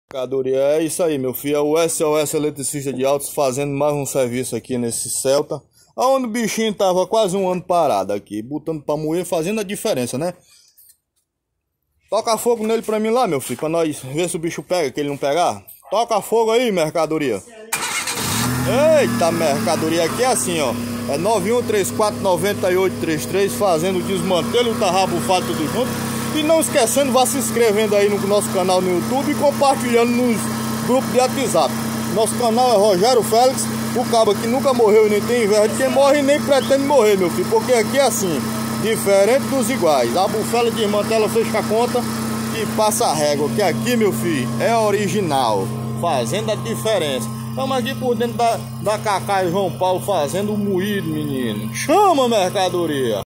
Mercadoria, é isso aí, meu filho. É o SOS Eletricista de Autos fazendo mais um serviço aqui nesse Celta, onde o bichinho tava quase um ano parado aqui, botando pra moer, fazendo a diferença, né? Toca fogo nele pra mim lá, meu filho, pra nós ver se o bicho pega, que ele não pegar. Toca fogo aí, mercadoria. Eita, mercadoria aqui é assim, ó. É 91349833, fazendo o desmantelho, o tarrabufado, tudo junto. E não esquecendo, vá se inscrevendo aí no nosso canal no YouTube e compartilhando nos grupos de WhatsApp. Nosso canal é Rogério Félix, o cabo que nunca morreu e nem tem inveja de quem morre e nem pretende morrer, meu filho. Porque aqui é assim, diferente dos iguais. A bufela desmantela, fecha a conta e passa a régua. Que aqui, meu filho, é original, fazendo a diferença. Estamos aqui por dentro da Cacá e João Paulo fazendo o moído, menino. Chama, mercadoria!